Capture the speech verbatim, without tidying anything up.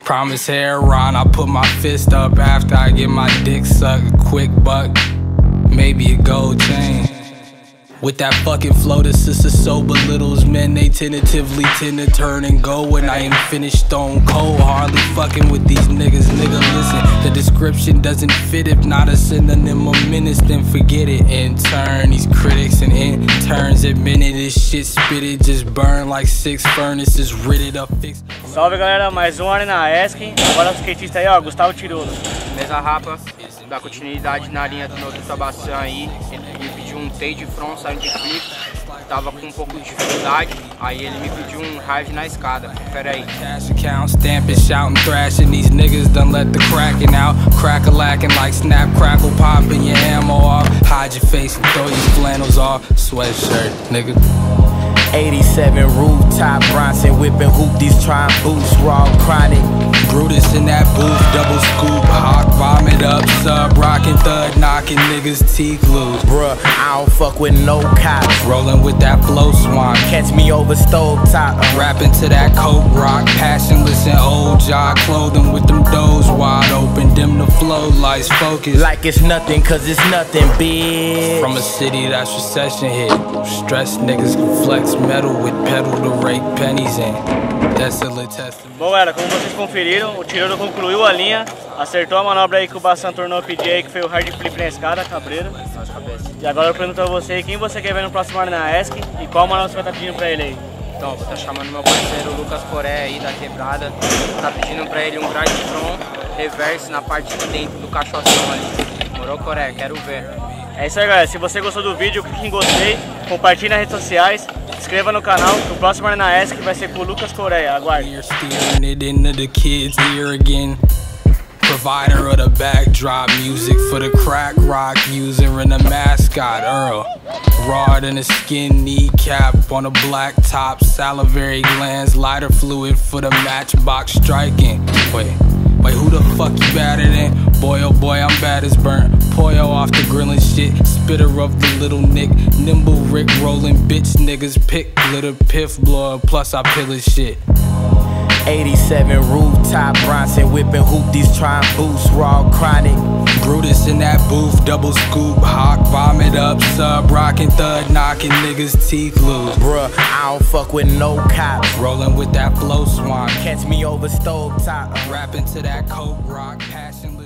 Promise hair on, I put my fist up after I get my dick sucked. Quick buck, maybe a gold chain. With that fucking flow, the sister so belittles men. They tentatively tend to turn and go when I ain't finished stone cold. Hardly fucking with these niggas, nigga listen. The description doesn't fit, if not a synonym of menace, then forget it. In turn, these critics and interns admitted this shit spitted, just burn like six furnaces, ridded up fixed. Salve galera, mais um Arena Esk. Agora o skatista aí, ó, Gustavo Tirolo. Mesa Rapa, dá continuidade na linha do Noto Tabaçã aí. Ele me pediu um Tay de front, saindo de flip. Tava com um pouco de dificuldade, aí ele me pediu um hard na escada. Confere aí. Cash account, stamping, shouting, thrashing. These niggas done let the cracking out. Crack-a-lacking like snap, crackle, popping your ammo off. Hide your face and throw your flannels off. Sweatshirt, nigga. eighty-seven rooftop, Bronson whipping hoop, these trying boots, raw chronic. Brutus in that booth, double scoop, hawk vomit up, sub rockin' thud, knocking niggas teeth loose. Bruh, I don't fuck with no cops. Rolling with that flow swan. Catch me over stove top. Rapping to that coke rock, passionless and old jaw clothing with them doors wide open, dim the flow lights focus. Like it's nothing, cause it's nothing, bitch. From a city that's recession hit, stressed niggas can flex metal with pedal to rake pennies in. Desolate testament. Bom galera, como vocês conferiram, o Tirolo concluiu a linha, acertou a manobra aí que o Bassan tornou o P J aí, que foi o hard flip na escada, cabreiro. E agora eu pergunto a você quem você quer ver no próximo Arena Esk e qual manobra você vai estar pedindo pra ele aí. Então, vou estar chamando meu parceiro Lucas Coreia aí da quebrada. Tá pedindo pra ele um grade front, reverse na parte de dentro do caixoção ali. Morou, Coreia? Quero ver. É isso aí galera, se você gostou do vídeo, clique em gostei, compartilhe nas redes sociais, se inscreva no canal, que o próximo Arena Esk vai ser com o Lucas Coreia, aguarde. Provider of the backdrop music for the crack rock user and the mascot Earl. Raw than a skin kneecap on a black top, salivary glands, lighter fluid for the matchbox striking. Wait, wait, who the fuck you better than? Boy, oh boy, I'm bad as burnt. Poyo off the grilling shit, spitter of the little Nick, nimble Rick rolling bitch niggas pick glitter piff blower, plus I pill his shit. eighty-seven rooftop, Bronson whipping hoop, these trying boots, raw chronic. Brutus in that booth, double scoop, hawk vomit up, sub rockin' thud, knocking niggas teeth loose. Bruh, I don't fuck with no cops. Rolling with that flow swan. Catch me over stove top. Rapping to that coke rock, passion.